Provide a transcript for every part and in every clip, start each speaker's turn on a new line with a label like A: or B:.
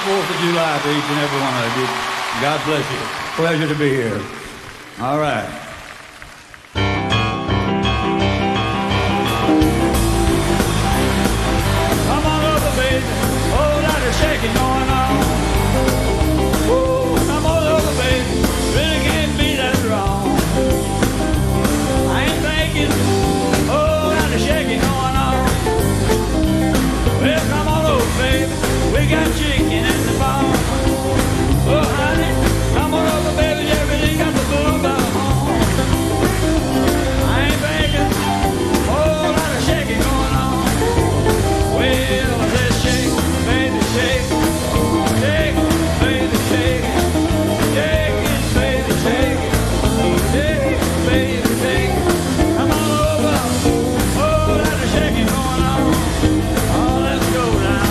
A: 4th of July to each and every one of you. God bless you. Pleasure to be here. All right. Come on over, baby. Oh, lot of shaking going on. Woo, come on over, baby. Really can't be that wrong. I ain't thinking. Oh, lot of shaking going on. Well, come on over, baby. We got chicken in the barn. Oh, honey, come on over, baby. Everything got the food by home. I ain't begging. Oh, lot of shaking going on. Well, I said shake, baby, shake. Shake, baby, shake. Shake it, baby, shake it. Shake it, baby, shake it. Come on over. Oh, lot of shaking going on. Oh, let's go now.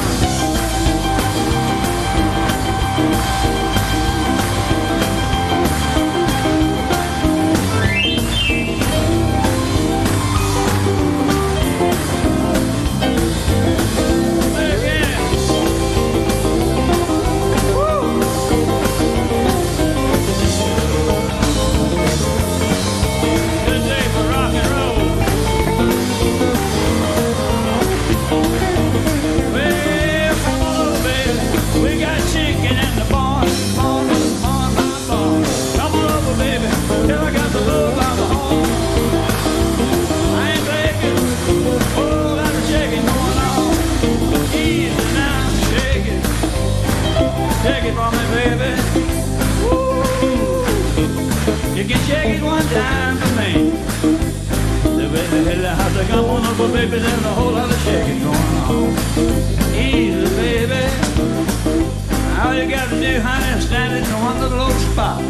A: Shake it for me, baby. Woo. You can shake it one time for me. The baby hit the house, come on over, baby. There's a whole lot of shaking going on. Easy, baby. All you got to do, honey, is stand in one little spot.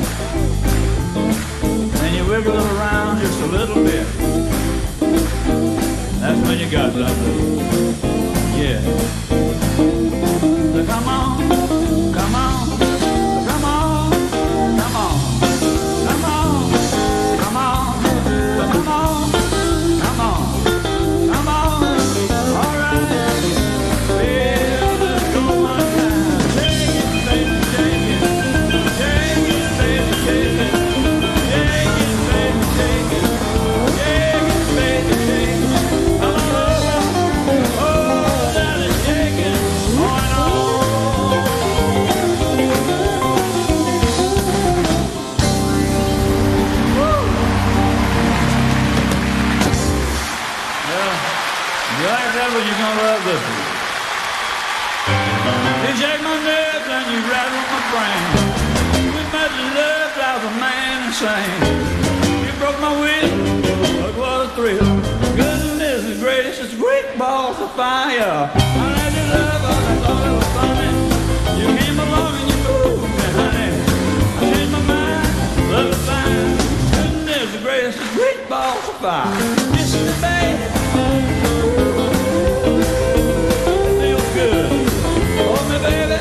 A: Then you wiggle it around just a little bit. That's when you got something. Yeah. So come on. Come on, come on, come on, come on, come on, come on, come on, come on, all right. Well, let's go one time. Shake it, baby, shake it. Shake it, baby, shake it. Shake it, baby, shake it. Shake it, baby, shake it. Come on over. Oh, that is shaking going on. You're gonna love this one. You shake my nerves and you rattle my brain. We met in love, drive a man insane. You broke my will, look what a thrill. Goodness gracious, great balls of fire. I let you love, but I thought it was funny. You came along and you moved me, honey. I changed my mind, love is fine. Goodness gracious, great balls of fire. Kiss me, baby. Baby,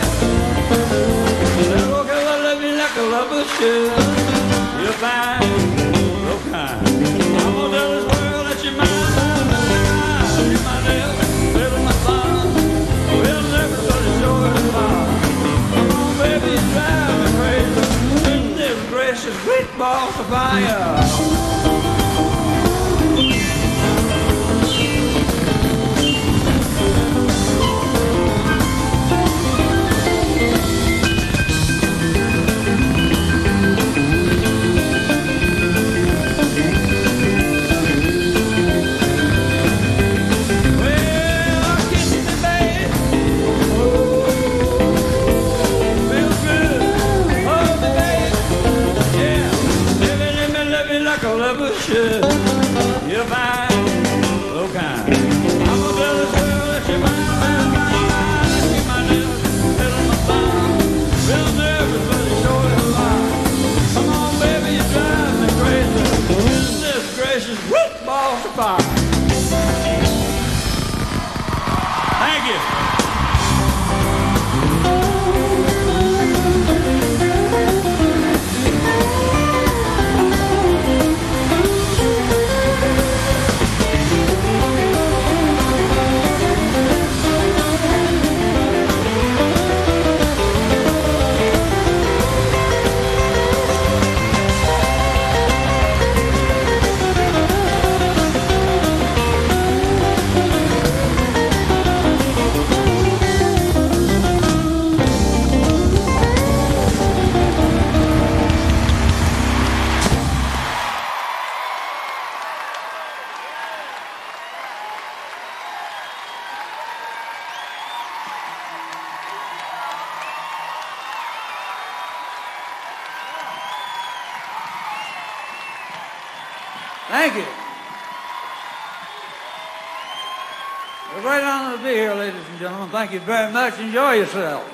A: I love you should. You're fine, so kind. I'm gonna tell this world that you're mine. You're my devil, little my son. Well, everybody sure is fine. Come on, baby, you drive me crazy. Goodness gracious, great balls of fire. You're fine, so kind. I'm gonna tell this world that you're mine, mine, mine, mine. That you're my little, little my fine. Real nervous, but it's sure is fine. Come on, baby, you drive me crazy. Goodness gracious, whoop, balls of fire. Thank you. Thank you. It's a great honor to be here, ladies and gentlemen. Thank you very much. Enjoy yourself.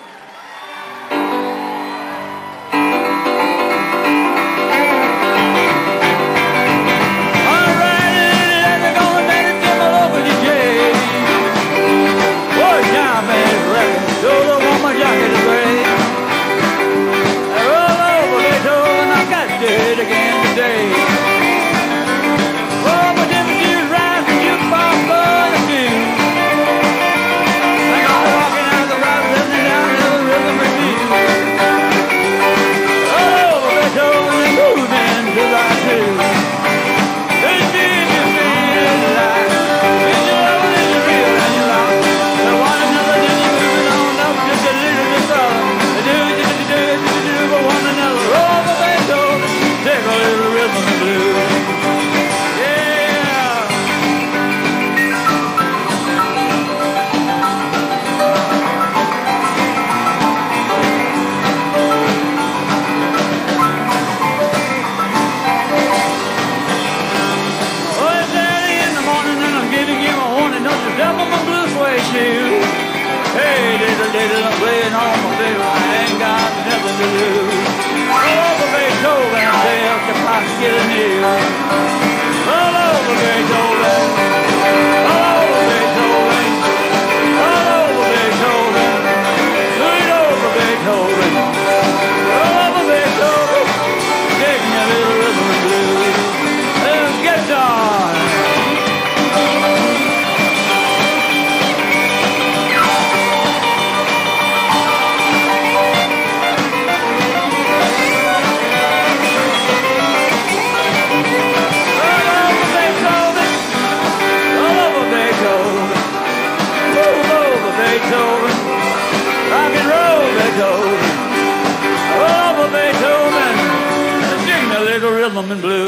A: Rhythm and blues.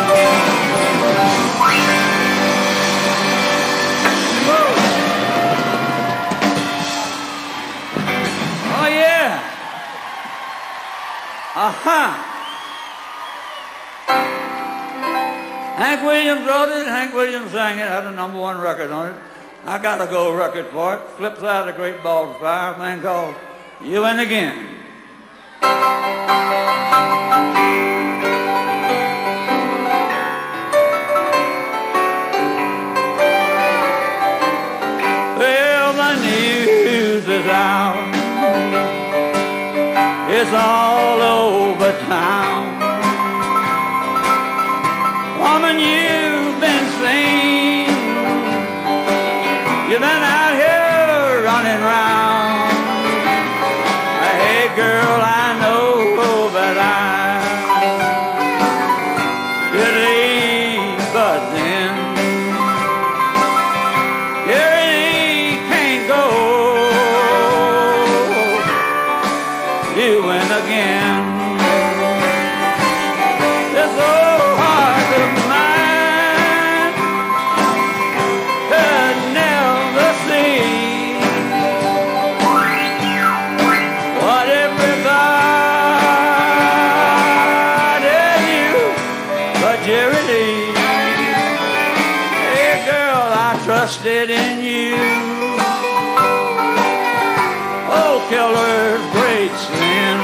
A: Oh yeah. Hank Williams wrote it, Hank Williams sang it, had a #1 record on it. I got a gold record for it. Flips out of the Great Ball of Fire, a man called You and Again. Out. It's all over town. Woman, you've been seen. You've been out here running round. Hey girl, I know that I could leave, but then again. It's so hard to find, could never see what everybody knew but Jerry Lee. Hey girl, I trusted in you. Oh, killer's great sin.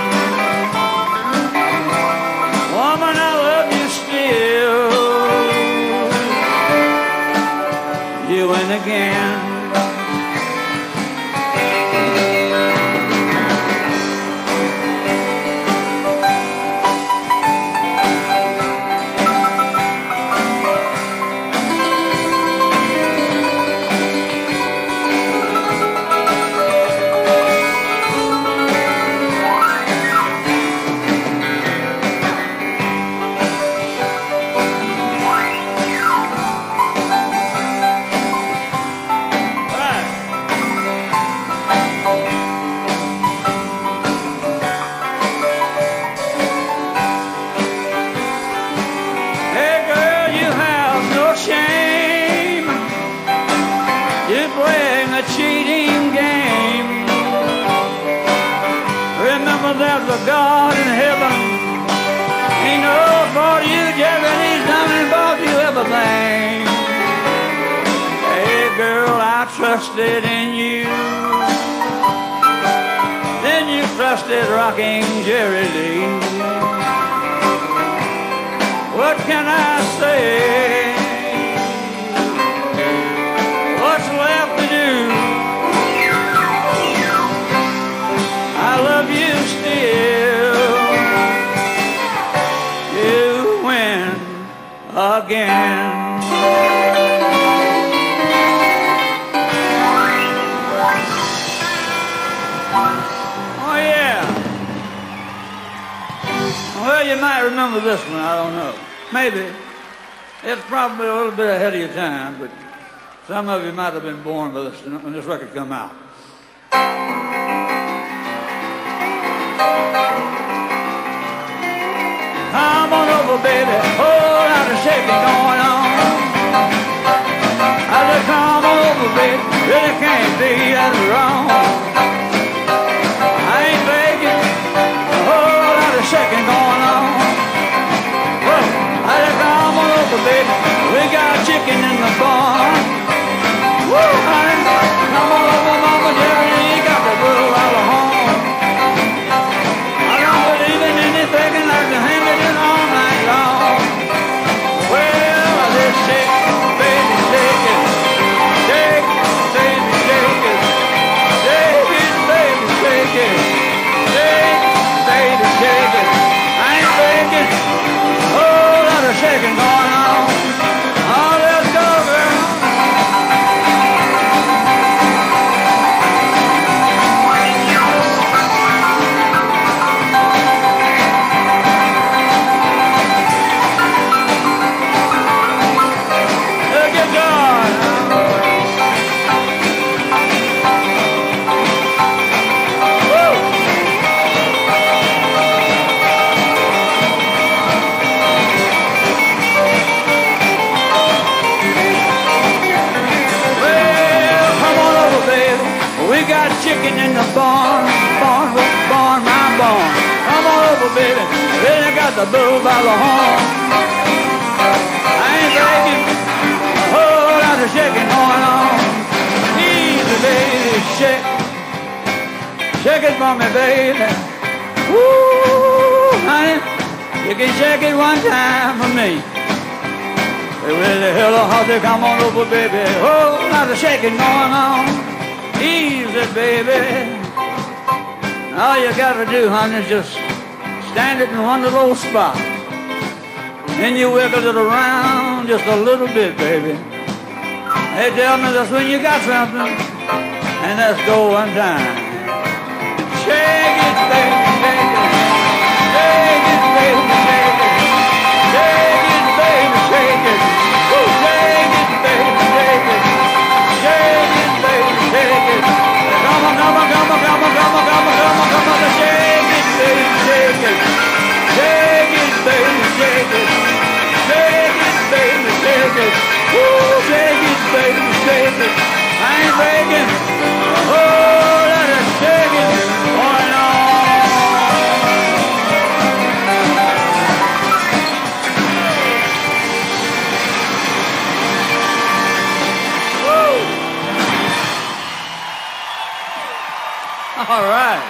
A: Woman, I love you still. You and again. There's a God in heaven. He knows for you, Jerry, he's done and bought you trusted in you. Then you trusted rocking Jerry Lee. What can I say? What's left to do? I love you still. You win again. Oh yeah. Well, you might remember this one, I don't know. Maybe. It's probably a little bit ahead of your time, but some of you might have been born with this when this record come out. Come on over, baby, whole lot of shaking going on. I said, come on over, baby, really can't be that wrong. I ain't begging, a whole lot of shaking going on. Well, I said, come on over, baby, we got chicken in the barn. Woo, honey, come on over, Mama Jerry, you got the bull out of home. I don't believe in anything like the hand it in all night long. Well, this shake, baby, shake it. Shake it, baby, shake it. Shake it, baby, shake it. Shake it, baby, shake it. I ain't faking. Whole lot of shaking going on. Oh, let's go, girl. We got chicken in the barn, my barn. Come on over, baby. Really got the bull by the horn. I ain't begging, a whole lot of shaking going on. Easy, baby, shake. Shake it for me, baby. Woo, honey, you can shake it one time for me. Hey, really, hello, how's it? Come on over, baby. Whole lot of shaking going on. Easy, baby. All you gotta do, honey, is just stand it in one little spot. Then you wiggle it around just a little bit, baby. They tell me that's when you got something. And let's go one time. Shake it, baby, shake it. Shake it, baby, shake it. Shake it, baby, shake it. Ooh, shake it, baby, shake it. Shake it, baby, shake it. Come on, come on, come on, come on, come on, come on, come on, come on. Shake it, baby, shake it. Shake it, baby, shake it. Shake it, baby, shake it. Ooh, shake it, baby, shake it. I ain't breaking. Oh, let it shake it. Oh, no. All right.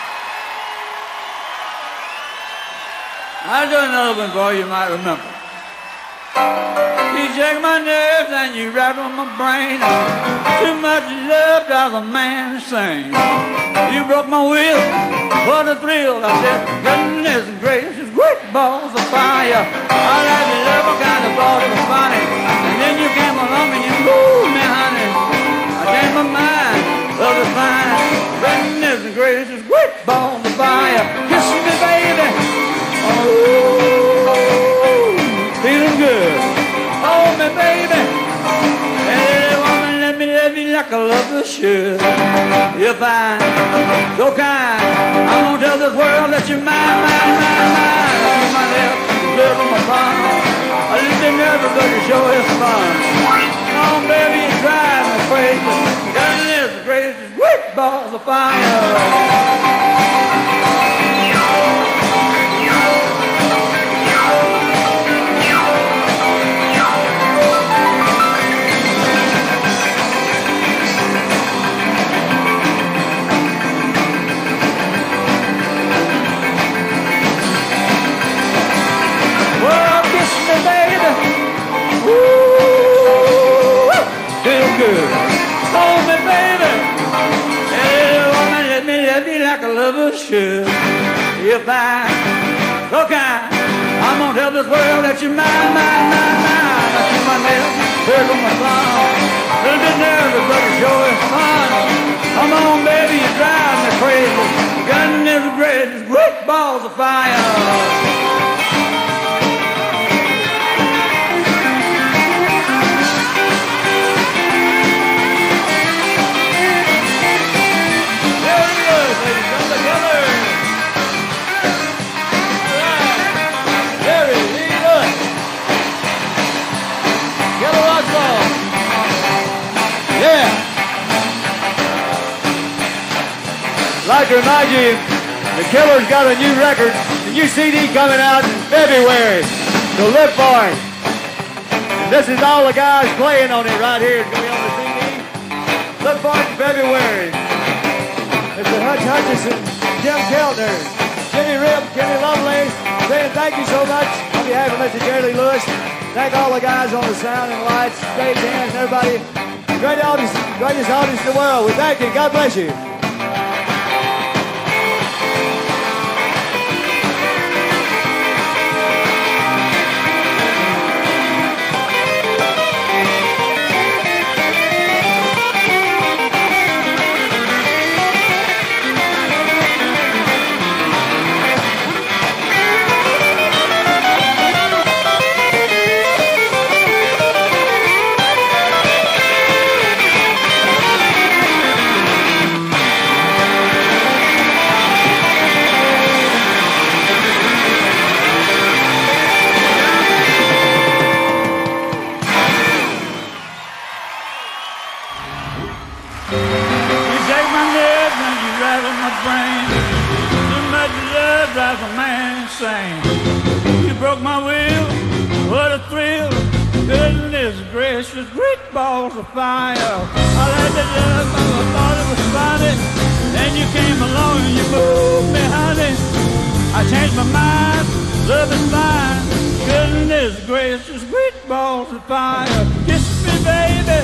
A: I'll do another one for you might remember. You shake my nerves and you rattle my brain. Too much love drives a man insane. You broke my will, what a thrill. I said, goodness gracious, great balls of fire. I like the love, what kind of ball was funny. And then you came along and you moved me, honey. I changed my mind, love is fine. Goodness gracious, great balls of fire. Kiss me, baby. Oh, feeling good. Hold me, baby. Hey, woman, let me love you like a lover should. You're fine, so kind. I'm gonna tell this world that you're mine, mine, mine, mine. You're my left, live on my fun. I just think everybody show his fun. Come on, baby, you drive me crazy. Goodness gracious, great balls of fire. good. Hold me, baby. Hey, woman, let me love you like a lover should. If I so kind, I'm gonna tell this world that you're mine, mine, mine, mine. I keep my nails, here's on my thumb. Little bit nervous, but it sure is fun. Come on, baby, you drive me crazy. Goodness gracious, great balls of fire. I'd like to remind you, the Killer's got a new record, a new CD coming out in February. So look for it. And this is all the guys playing on it right here. It's going to be on the CD. Look for it in February. Mr. Hutch Hutchison, Jim Keltner, Jimmy Rip, Kenny Lovelace, saying thank you so much on behalf of Mr. Jerry Lewis. Thank all the guys on the sound and lights, stage hands, and everybody. Greatest audience in the world. We thank you. God bless you.
B: You broke my will, what a thrill. Goodness gracious, great balls of fire. I like that love, I thought it was funny. Then you came along and you moved me, honey. I changed my mind, love is fine. Goodness gracious, great balls of fire. Kiss me, baby.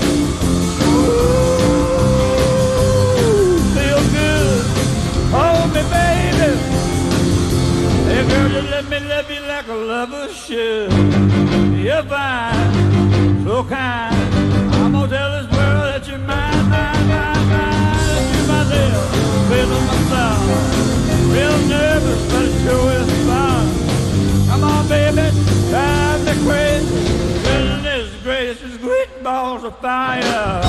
B: Ooh, feel good. Hold me, baby. Hey girl, just let me love you like a lover should. You're fine, so kind. I'm gonna tell this world that you're mine, mine, mine, mine. That you're myself, with my thumb. Real nervous, but it sure is fun. Come on, baby, drive me crazy. Goodness gracious, great balls of fire.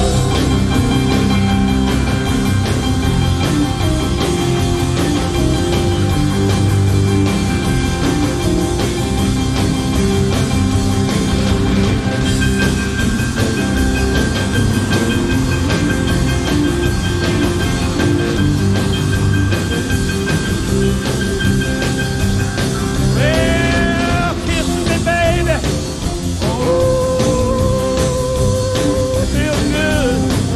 B: Feel good.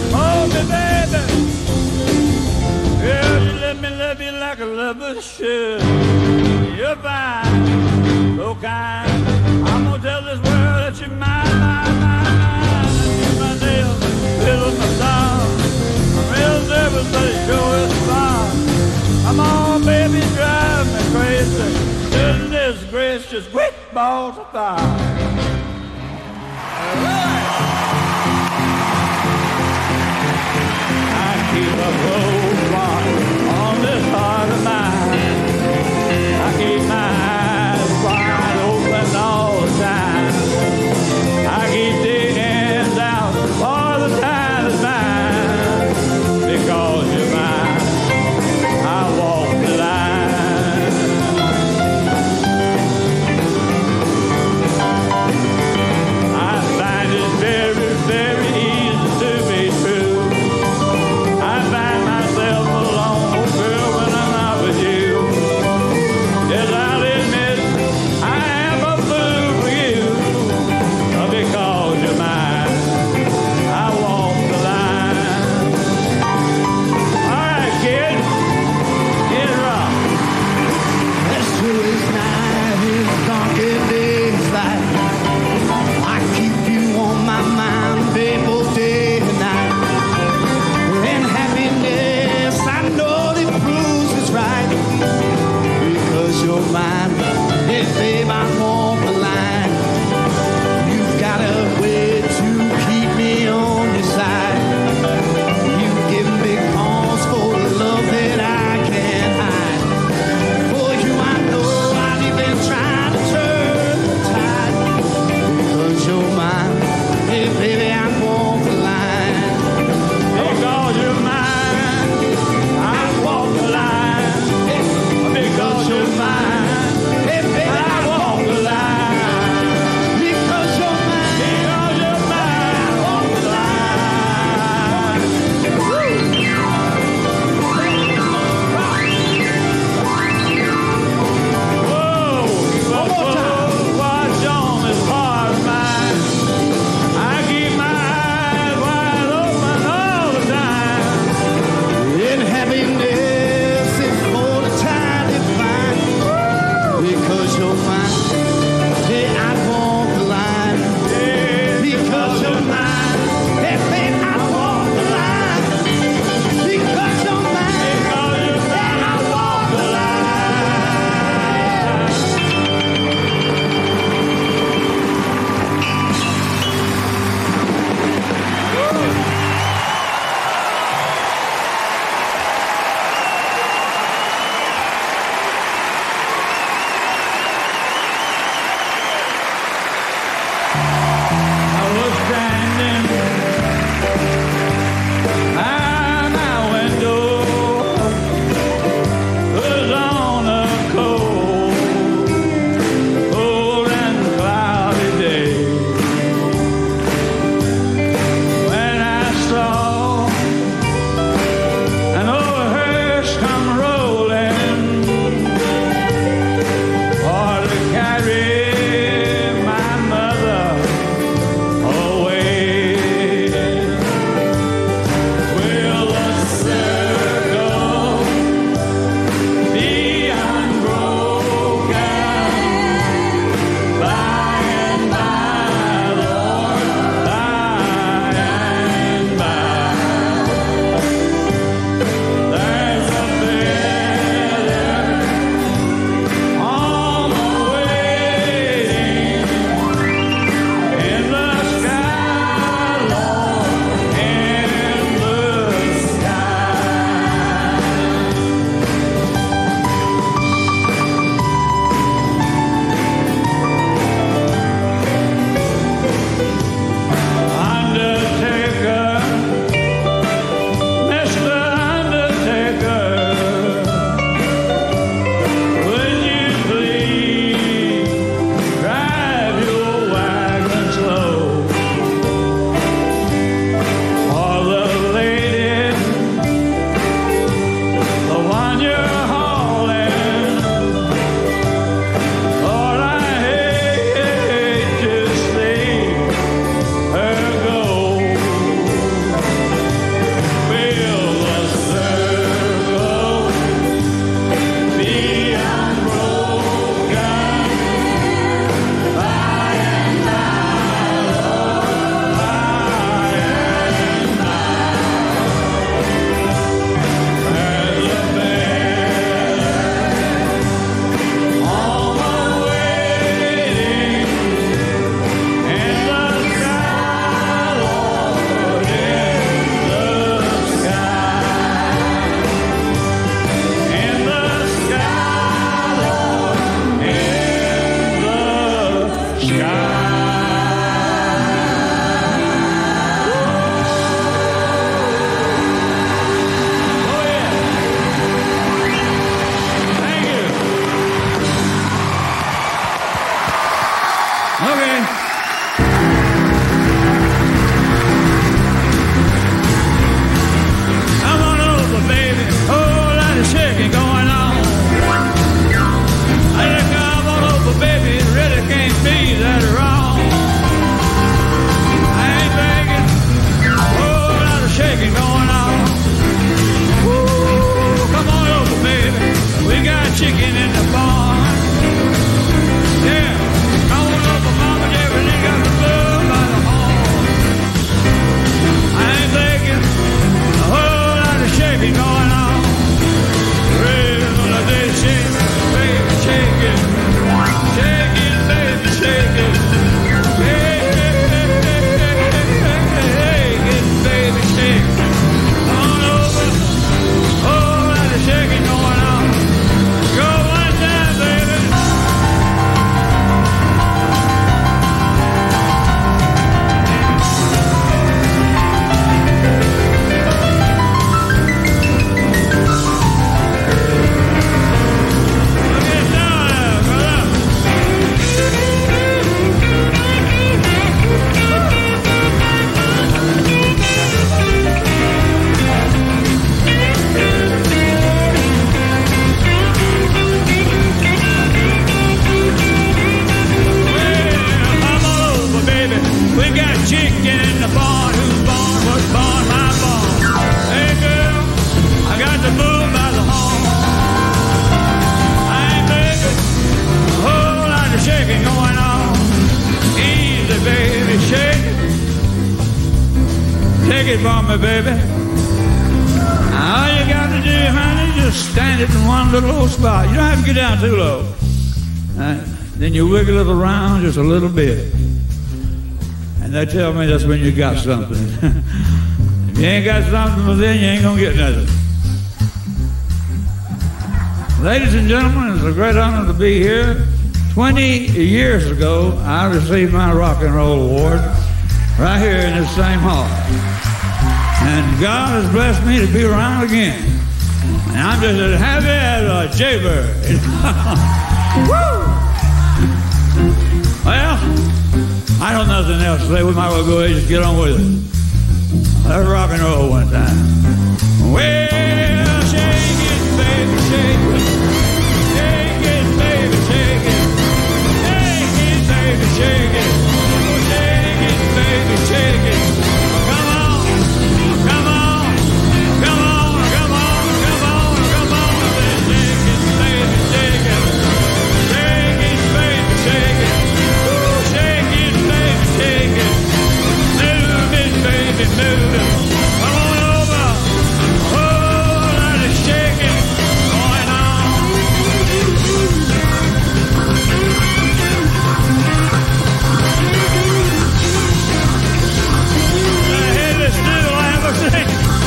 A: got chicken in the barn. Who's born? Was born? My barn. Hey girl, I got the bull by the horn. I ain't making a whole lot of shaking going on. Easy, baby, shake it. Take it for me, baby. All you got to do, honey, just stand it in one little old spot. You don't have to get down too low. Then you wiggle it around just a little bit. And they tell me that's when you got something. If you ain't got something, well, then you ain't gonna get nothing. Ladies and gentlemen, it's a great honor to be here. 20 years ago, I received my rock and roll award right here in this same hall. And God has blessed me to be around again. And I'm just as happy as a jaybird. Woo! Well, I don't know nothing else to say. We might as well go ahead and just get on with it. Let's rock and roll one time. Well, shake it, baby, shake it. Shake it, baby, shake it. Shake it, baby, shake it. Shake it, baby, shake it. Come on, come on, come on, come on, come on, come on. Shake it, baby, shake it. Shake it, baby, shake it. Shake it, baby, shake it. Move it, baby, move it. Come on over. Oh, lot of shaking going on. The heaviest noodle I ever seen.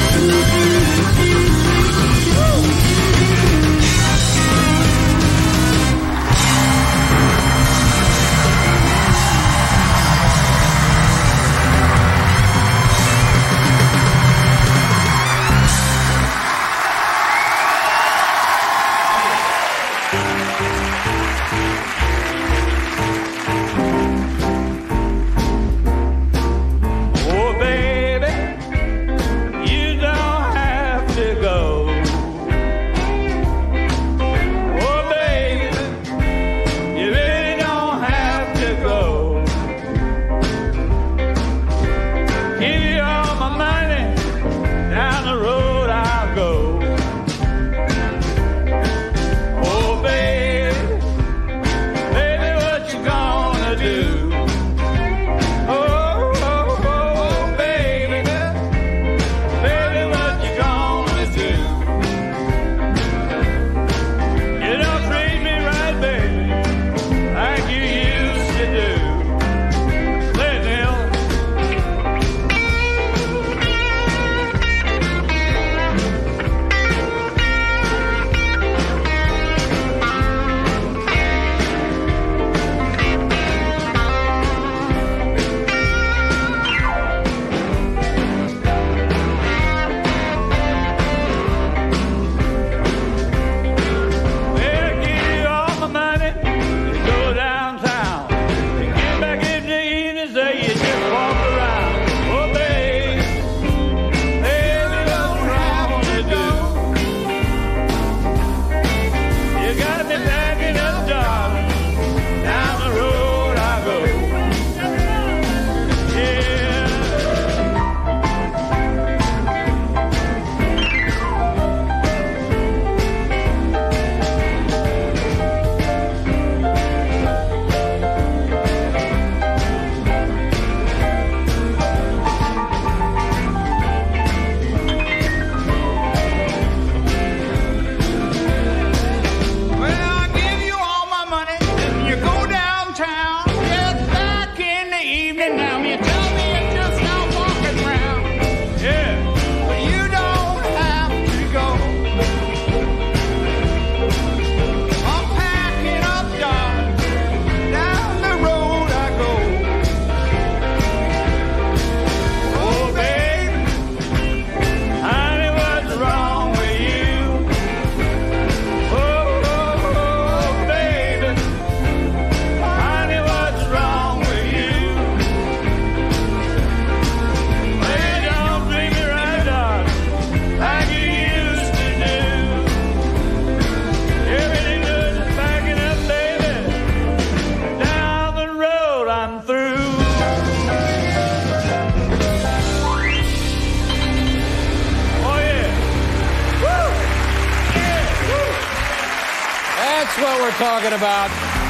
A: Oh, baby, you don't have to go. Oh, baby, you really don't have to go. Give you all my money, down the road I'll go. Oh, baby, baby, what you gonna do? Oh, baby, baby, what you gonna do? You don't treat me right, baby, like you used to do. Play it, Neil. Well, give you all my money to go downtown. And get back in the evening, say you just walk around. Oh, baby, baby, what I wanna do? You got me backing up, darling. Down the road I go. Yeah. Well, I give you all my money and you go downtown. Get back in the evening now. You tell me you're just out walking around. Yeah, but you don't have to go. I'm packing up, darling. Down the road I go. Oh, baby, honey, what's wrong with you? Oh, baby, honey, what's wrong with you?
C: That's what we're talking about.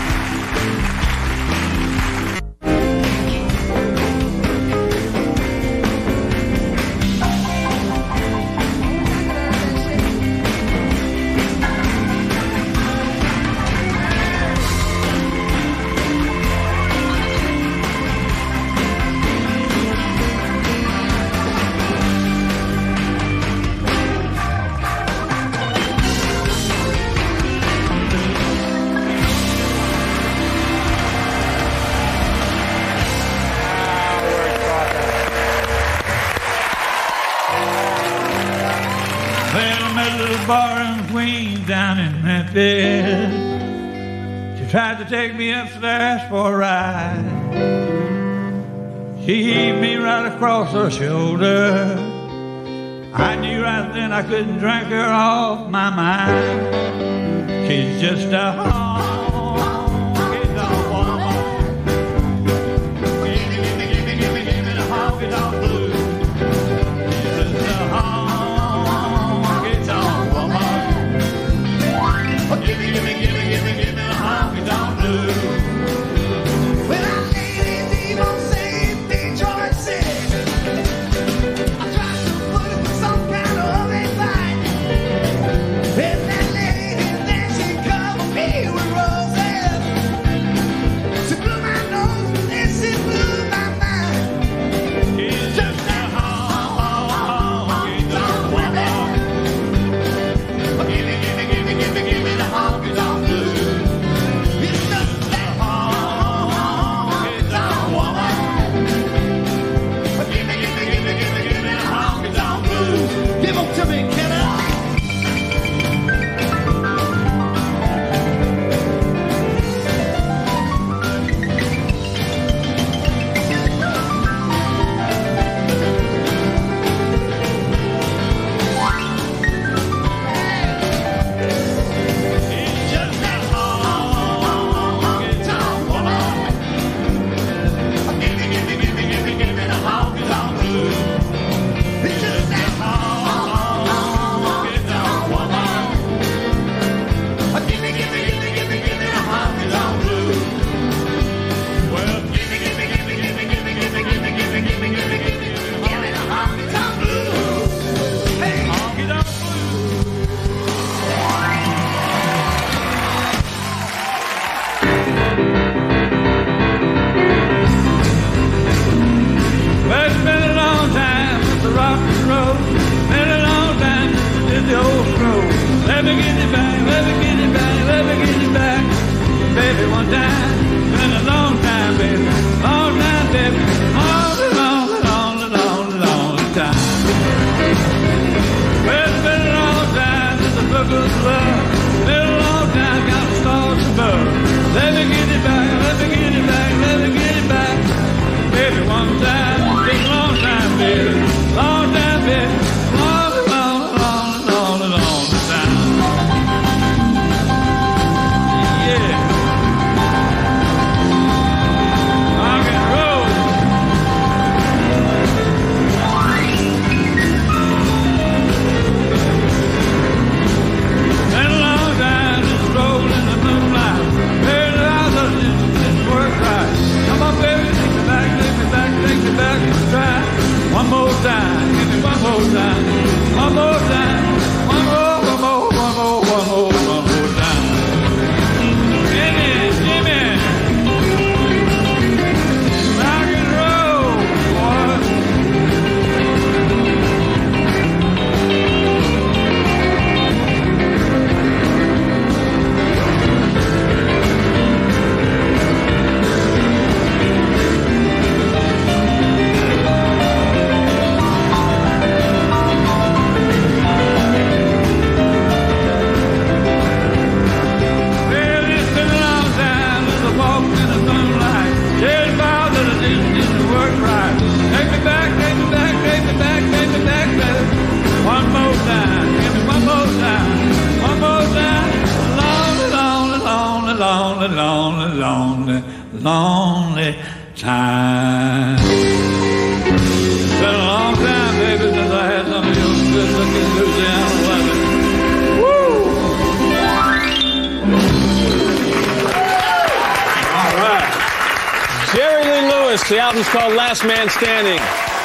B: Bar in Queens down in Memphis. She tried to take me upstairs for a ride. She heaved me right across her shoulder. I knew right then I couldn't drink her off my mind. She's just a honky-tonk woman. Give me the honky-tonk blues. She's just a honky-tonk woman. Give me the honky-tonk blues.
D: Well, our ladies even say Detroit City. I tried to put it with some kind of a fight. And that lady, then she covered me with roses. She blew my nose and she blew my mind.
B: She's just a honky-tonk woman. Give me the honky-tonk blues.
D: It's just that
B: Honky-tonk woman. Give me the honky-tonk blues.
D: give them to me, Kenny.
B: It's just a honky-tonk woman. Give me the honky-tonk blues.
D: It's just that
B: Honky-tonk woman.
D: give me
B: the honky-tonk blues. Well, give me the
D: honky-tonk blues. Hey.
B: honky-tonk blues. Well, it's been a long time since the rock and roll. Been a long time since the old scroll. Let me get it back, let me get it back, let me get it back. Baby, one time. Been a long time, baby. Long time, baby. Long time. Well, it's been a long time since the Brooklyn's love. Been a long time, got the stars above. Let me get it back, let me get it back, let me get it back. Baby, one time, been a long time, baby. Long time, baby. Long time. Yeah. Rock and roll. Been a long time since rolling in the moonlight. Baby, I thought this work right. Come on, baby, take me back, take me back, take me back and try. One more time, give me one more time. One more time. One more time. Jimmy. Rock and roll, boy. Well, it's been a long time since I walked in the moonlight. Tell Bob that I didn't work right. Take me back, take me back, take me back, take me back, baby. One more time, give me one more time. One more time. Lonely time. It's been a long time, baby, since I had some of your good-looking Louisiana women. Woo!
C: The album's called Last Man Standing.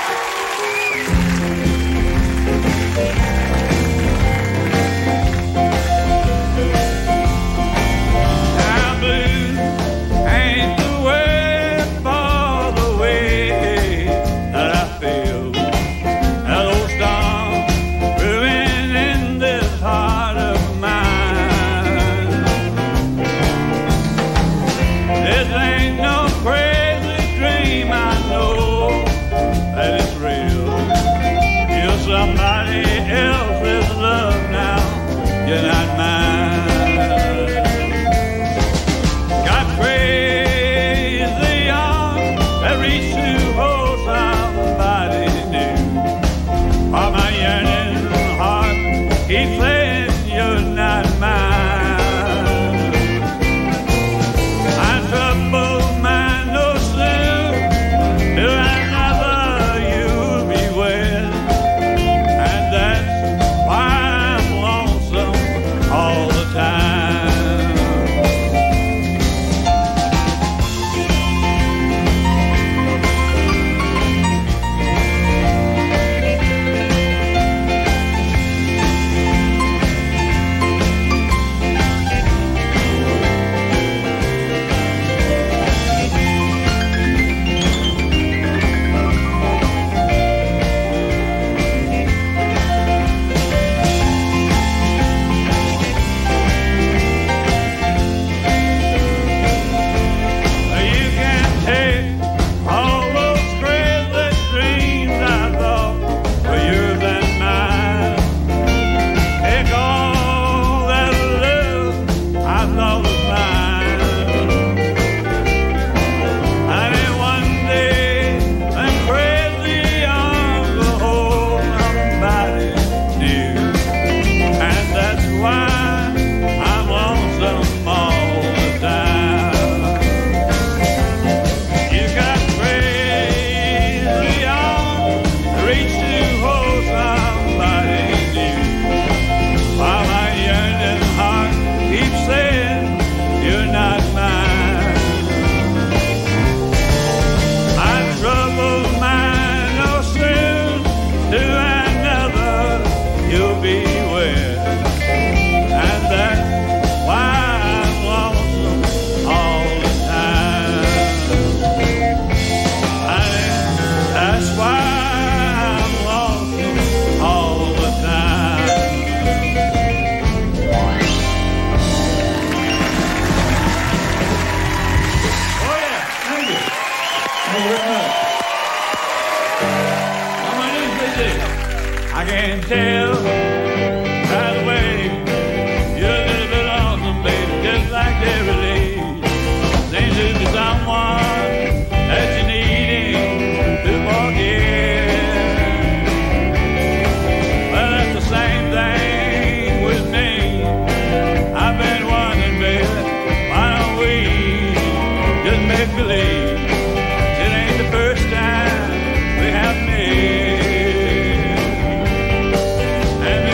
B: I can tell by the way you're a little bit awesome, baby, just like every day. Seems to be someone that you're needing to forget. Well, that's the same thing with me. I've been wondering, baby, why don't we just make believe it ain't the first time we have met. And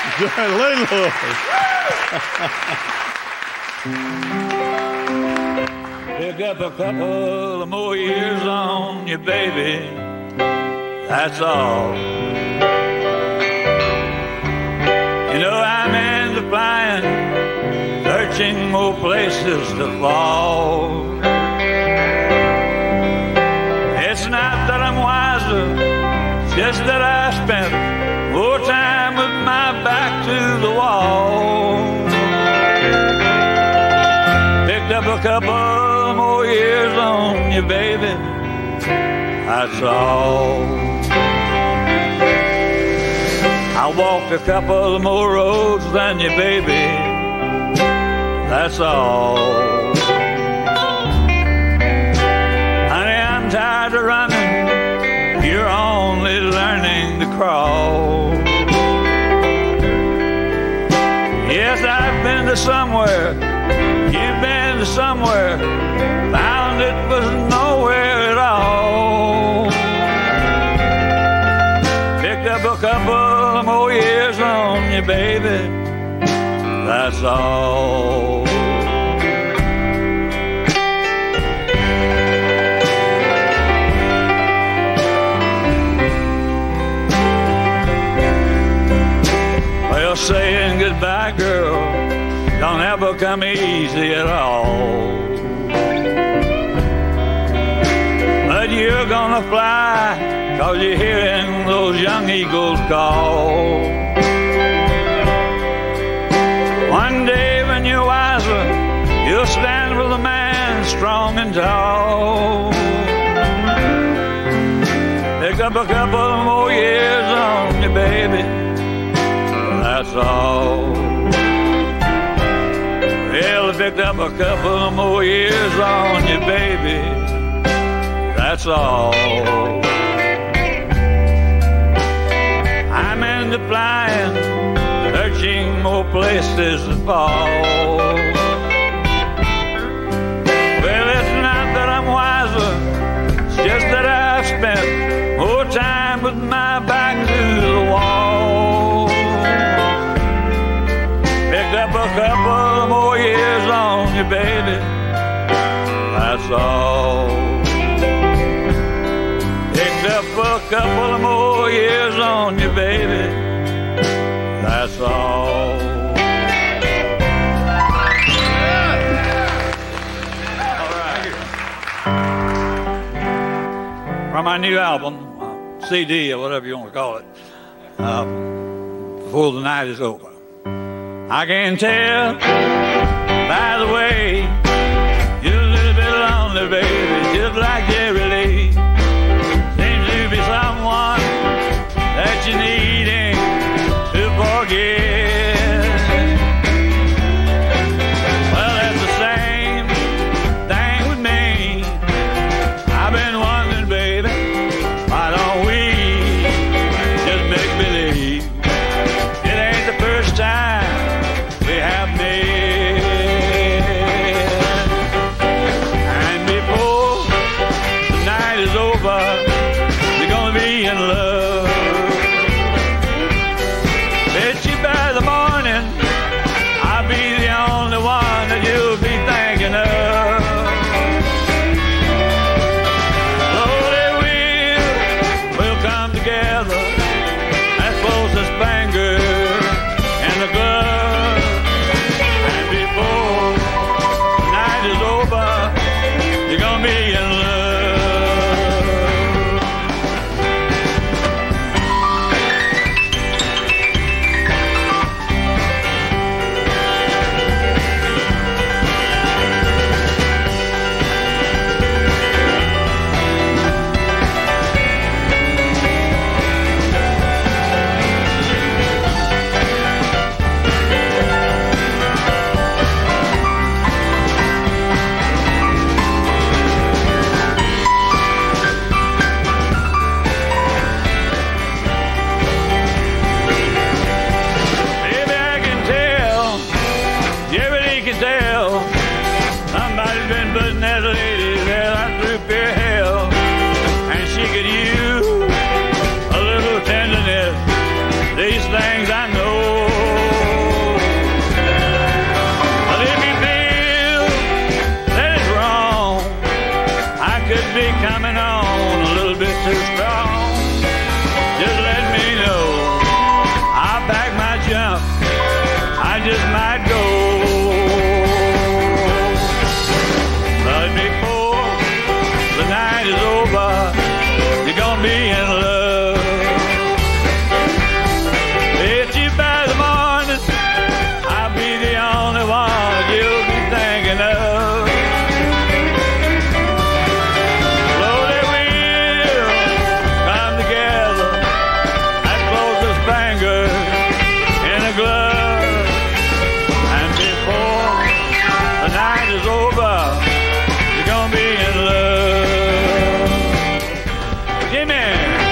C: Lewis.
B: Pick up a couple of more years on you, baby. That's all. You know I'm into flying, searching more places to fall. It's not that I'm wiser, it's just that I spent more time with my back to the wall. Picked up a couple more years on you, baby. That's all. I walked a couple more roads than you, baby. That's all. Honey, I'm tired of running. You're only learning to crawl. Yes, I've been to somewhere. You've been to somewhere. Found it was nowhere at all. Picked up a couple more years on you, baby. That's all. Well, saying goodbye, girl, don't ever come easy at all. But you're gonna fly, 'cause you're hearing those young eagles call. One day when you're wiser, you'll stand with a man strong and tall. Pick up a couple more years on you, baby. That's all. Well, I picked up a couple more years on you, baby. That's all. I'm into flying, searching more places to fall. Well, it's not that I'm wiser, it's just that I've spent more time with my back to the wall. Picked up a couple more years on you, baby. That's all. Picked up a couple more years on you, baby. That's all. All right. From my new album, CD or whatever you want to call it, Before the Night is Over. I can tell by the way you're a little bit lonely, baby, just like Jerry Lee. Seems to be someone that you're needing to forget. Well, that's the same thing with me. I've been wondering, baby, why don't we just make believe? It ain't the first time we have met. And before the night is over, you're gonna be in love. Bet you by the morning, I'll be the only one that you'll be thinking of. Slowly we'll come together as close as fingers in the glove. And before the night is over, you're gonna be in love. Baby, I can tell, you really can tell, somebody's been putting that lady there right through pure hell. And she could use a little tenderness. These things I know could be coming on a little bit too strong. Just let me know. I'll back my jump. I just might go. But before the night is over, you're gonna be in love. If you by the morning, I'll be the only one you'll be thinking of. Slowly we'll come together and close those fingers in a glove. And before the night is over, you're gonna be in love. Jimmy.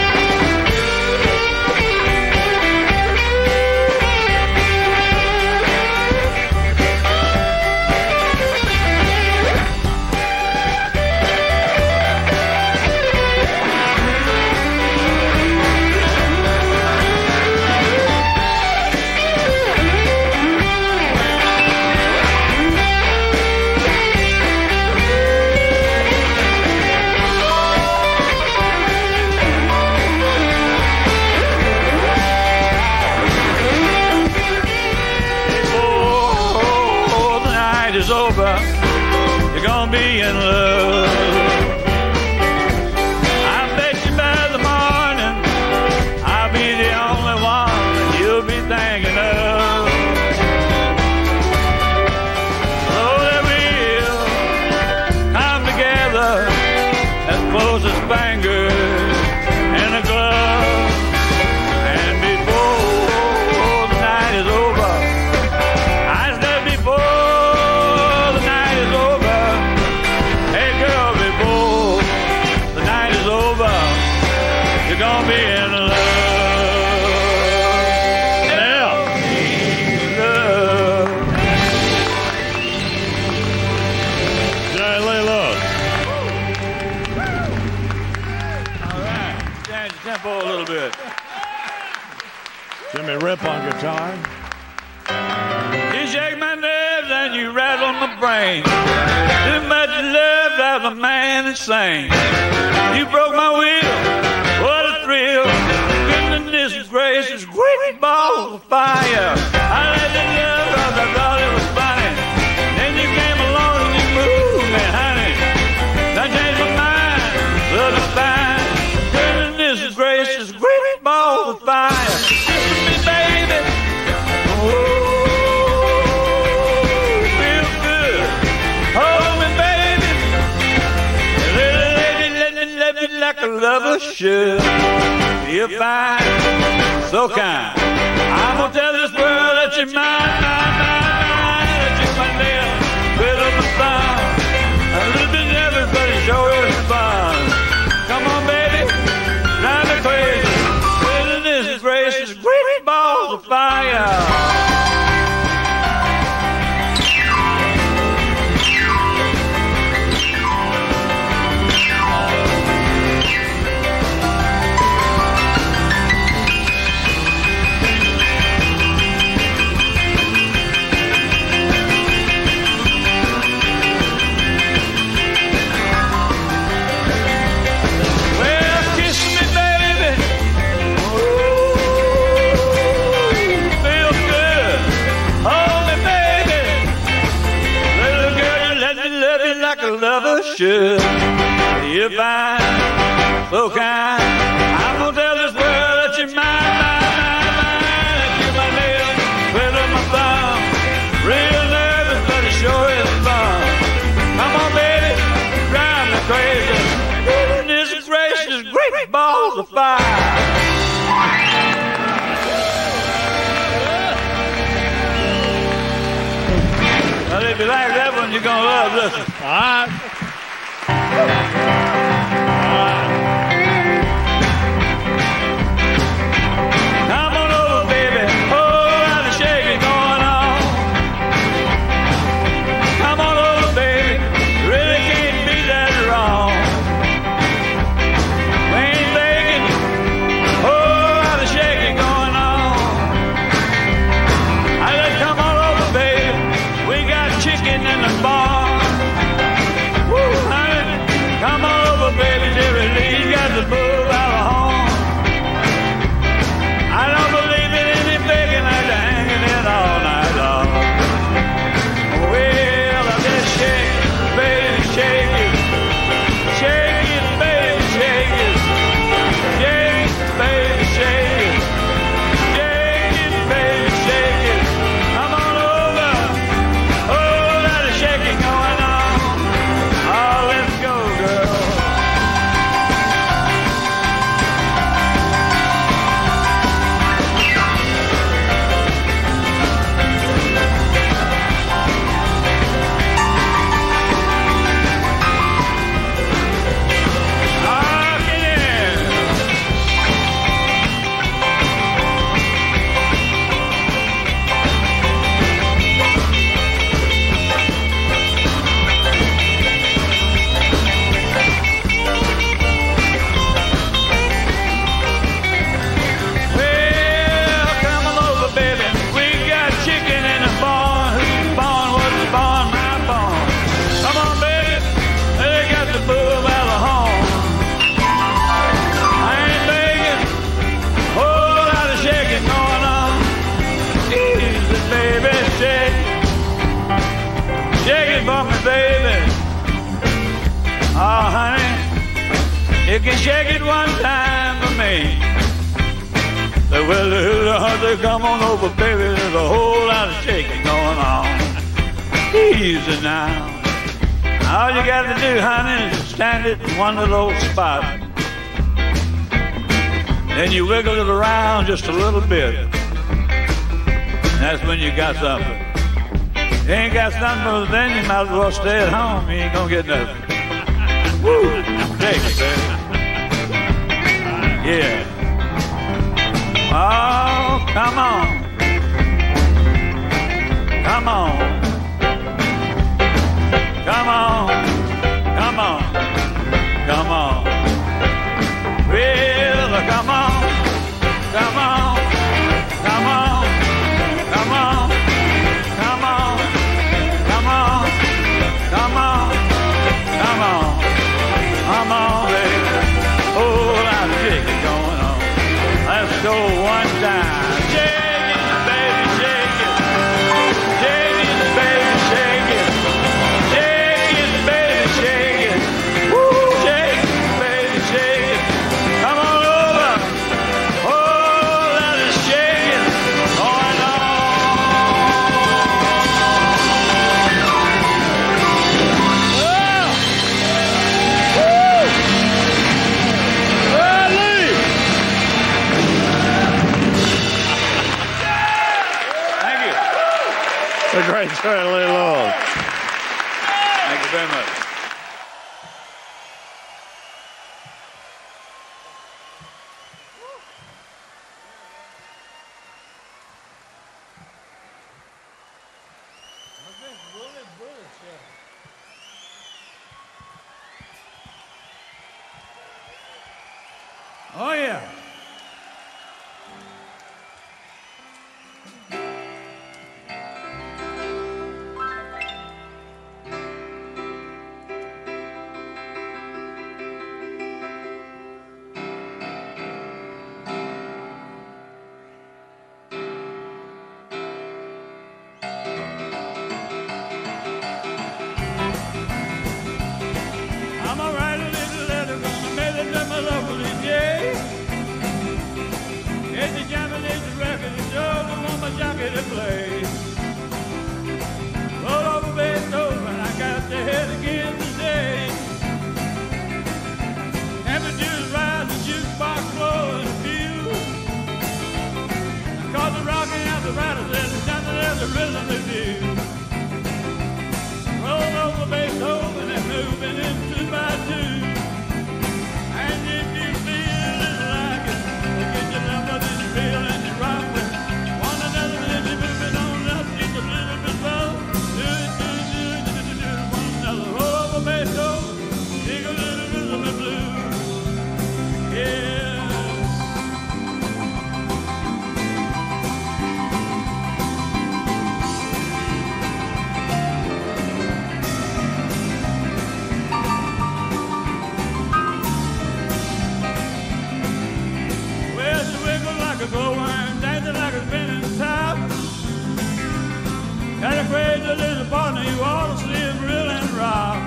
B: Is over, you're gonna be in love. I bet you by the morning, I'll be the only one you'll be thinking of. Slowly we'll come together as close as fingers in a glove. And before the night is over, I said before gonna be in love. Now, love.
E: Johnny, lay low.
B: All right, change the tempo a little bit.
E: Jimmy Rip on guitar.
B: You shake my nerves and you rattle my brain. Too much love drives a man insane. You broke my will. What a thrill. Goodness gracious, great balls of fire. I let it love cause I thought it was funny. Then you came along and you moved me, honey. I changed my mind, love is fine. Goodness gracious, great balls of fire. Kiss me, baby. Oh, feel good. Hold me, baby. Little lady, let me love you like a lover should. You're fine, so kind. I'm gonna tell this world that you're mine, mine, mine, mine. That you're my nail, bit of the thumb. A little bit nervous, but it sure is fun. Come on, baby, drive me crazy. Goodness gracious, great balls of fire. Like a lover should. You're fine, so kind. I'm gonna tell this world that you're mine, mine, mine, mine. That you're my nail, sweat on my thumb. Real nervous, but it sure is fun. Come on, baby, drive me crazy. Goodness gracious, great balls of fire. Well, if you like that one, you're gonna love this one.
E: All right.
B: Come on over, baby. Oh, how the shaking going on. Come on over, baby. Really can't be that wrong. We ain't begging. Oh, how the shaking going on. I said, come on over, baby. We got chicken in the bar. Oh, honey, you can shake it one time for me. Say, well, they come on over, baby. There's a whole lot of shaking going on. Easy now. All you got to do, honey, is stand it in one of those spots. Then you wiggle it around just a little bit. And that's when you got something. You ain't got something, then you might as well stay at home. You ain't gonna get nothing. Woo! Take it, baby. Yeah. Oh, come on. Come on. Come on. Come on. Come on. Well, come on. Come on. Come on. Come on. Come on. Come on. Come on. Come on. Come on, baby. Oh, I'm shaking going on. Let's go one time. Shake it, baby, shake it. Shake it, baby, shake it. Shake it, baby, shake it. Woo, shake it, baby, shake it. Come on over. Oh, that is shaking going on.
E: The great Charlie Lord.
B: Thank you very much. Oh, yeah. I'm a write a little letter gonna mail it to my lovely Jay. It's a jamming, it's a record, it's all the one my jockey to play. Roll over Beethoven, I got the head again today. Temperatures rise, the jukebox blowing a few. Cause the rocking out the riders, there's nothing there's a rhythm to do. Roll over Beethoven and moving in 2 by 2. And if you feel it like it, we'll get your love of this feel and you rock with one another and you're moving on up just a little bit slow. Do it, one another. Roll over Beethoven, dig a little rhythm and blues. Yeah. Like a glowworm, dancing like a spinning top. Got a crazy little partner, you ought to see him reel and rock.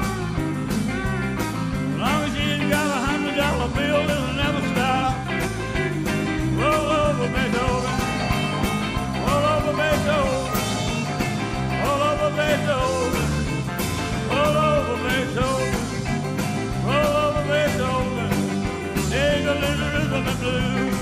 B: As long as you got $100 bill, it'll never stop. Roll over Beethoven, roll over Beethoven, roll over Beethoven, roll over Beethoven, roll over Beethoven. Take a little rhythm and blues.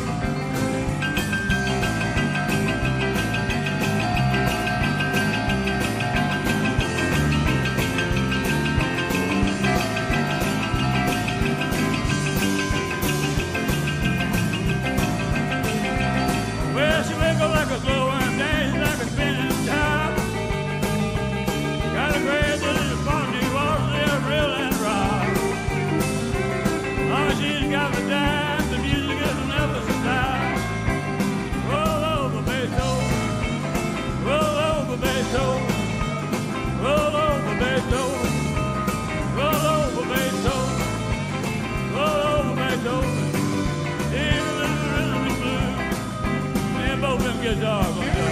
B: Like a glowworm, dance like a spinning top. Got a crazy little partner, you ought to see her reel and rock. Long as she's got the dime, the music is never stop. Roll over Beethoven, roll over Beethoven, roll over Beethoven, roll over Beethoven, roll over Beethoven. Here's a little rhythm and blues. Both them guitars on there.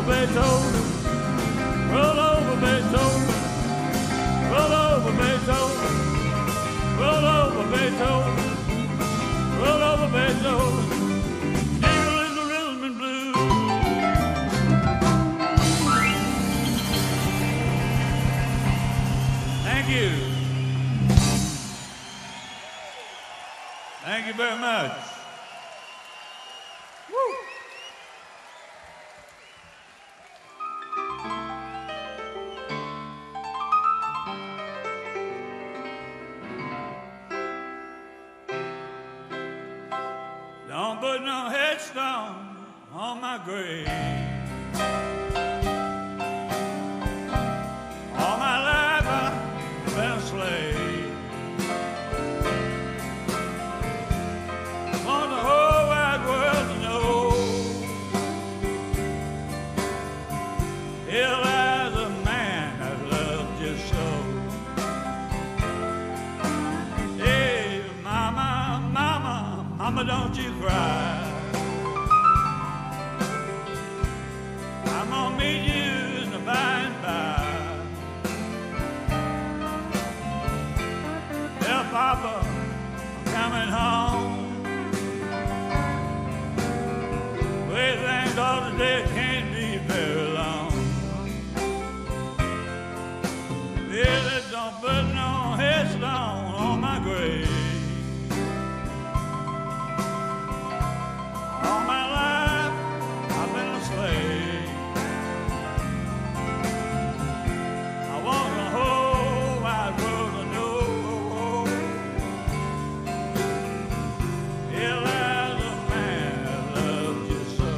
B: Beethoven. Roll over, Beethoven. Roll over, Beethoven. Roll over, Beethoven. Roll over, Beethoven. Jingle is the rhythm and blues. Thank you. Thank you very much. Woo. Don't put no headstone on my grave. All my life I've been a slave. Want the whole wide world to know. Here lies a man that loved you so. Hey, mama, mama, mama, don't you cry. I'm gonna meet you in the by and by. Tell Papa I'm coming home. Way things are today can't be very long. Really don't put no headstone on my grave. All my life I've been a slave. I want the whole wide world to know. Here lies a man that loves you so.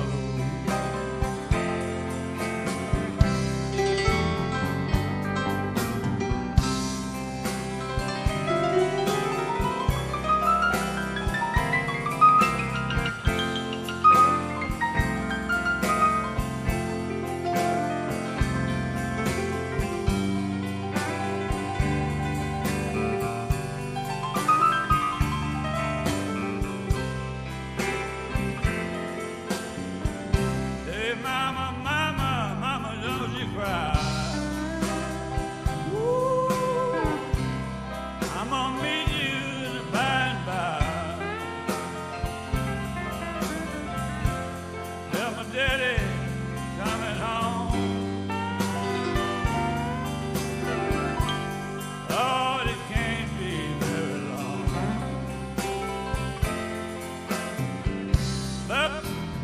B: Hey, mama, mama, mama, don't you cry. Woo. I'm gonna meet you in the by and by. Tell my daddy coming home. Lord, it can't be very long. But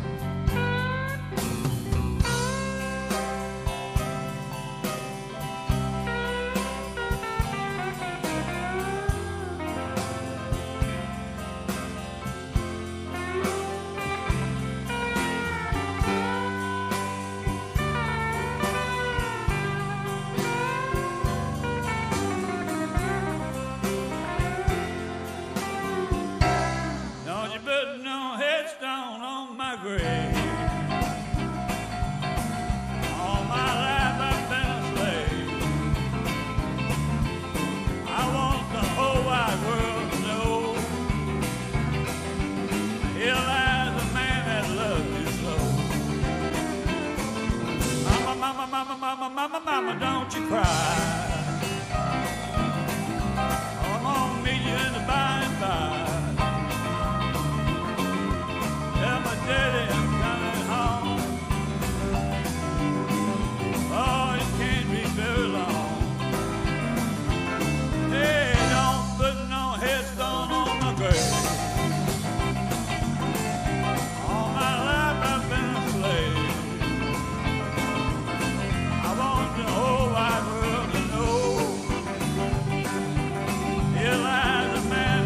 B: don't you put no headstone on my grave. All my life I've been a slave. I want the whole wide world to know. Here lies a man that loves you so. Mama, mama, mama, mama, mama, mama, don't you cry. I'm gonna meet you in the by and by. Tell my daddy I'm coming home. Oh, it can't be very long. Hey, don't put no headstone on my grave. All my life I've been a slave. I want the whole wide world to know. Here lies a man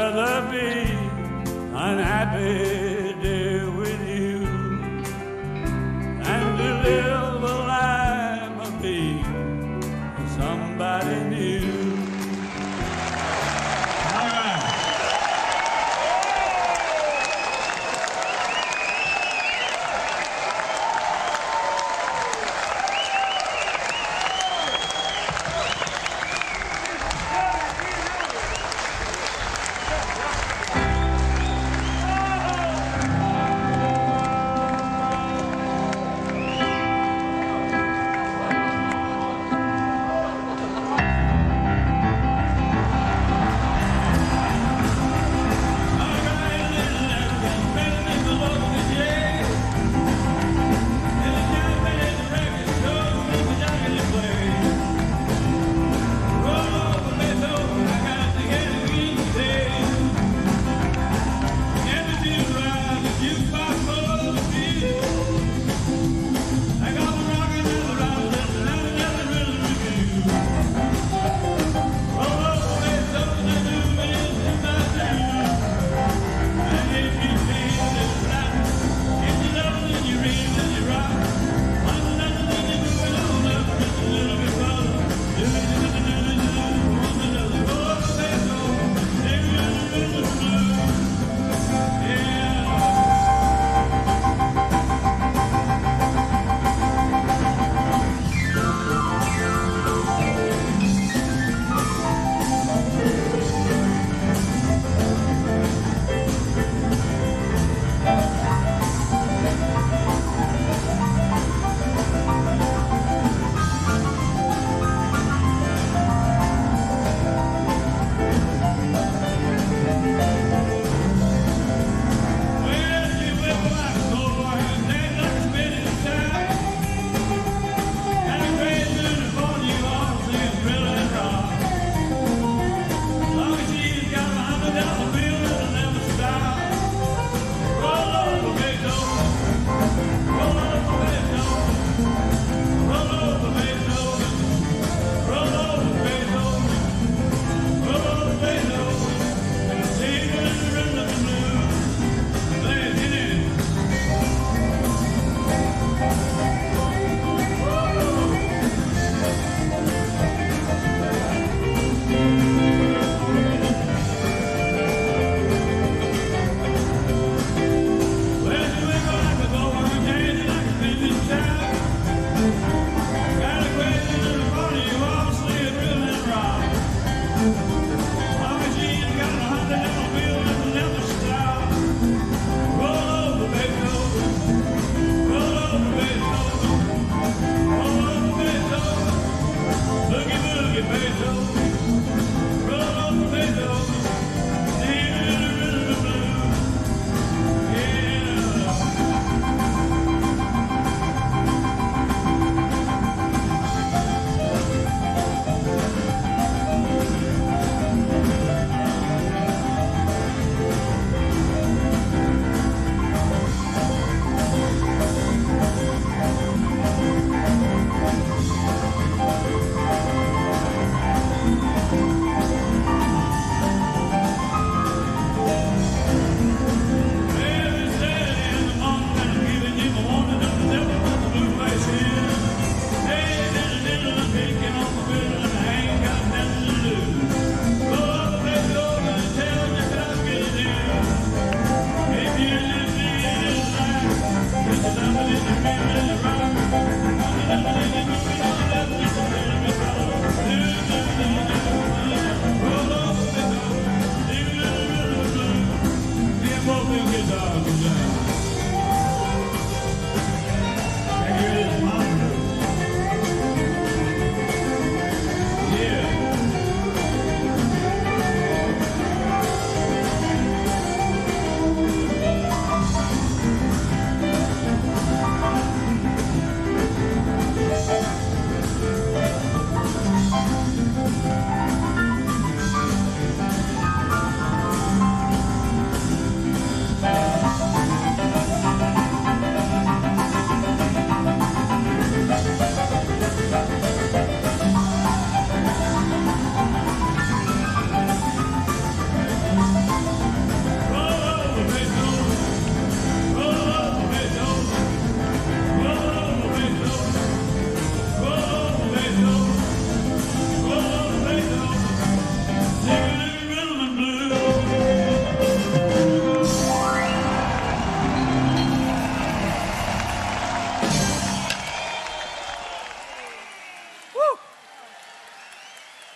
B: rather be unhappy, dear, with you than to live a life of peace with somebody new. All right.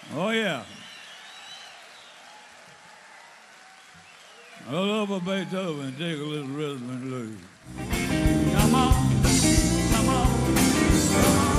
B: Oh, yeah. I love a Beethoven, take a little rhythm and blues. Come on, come on, come on.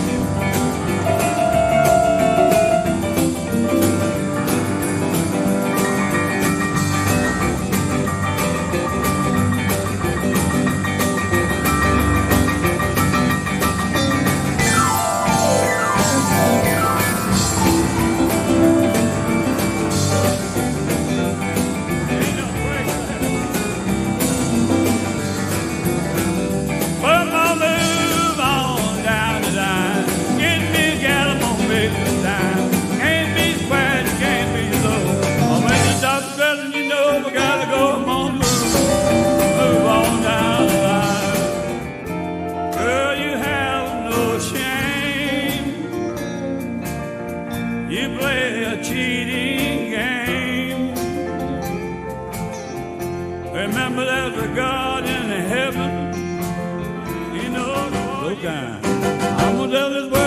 B: Remember there's a God in heaven. He knows all kind. I'm gonna tell this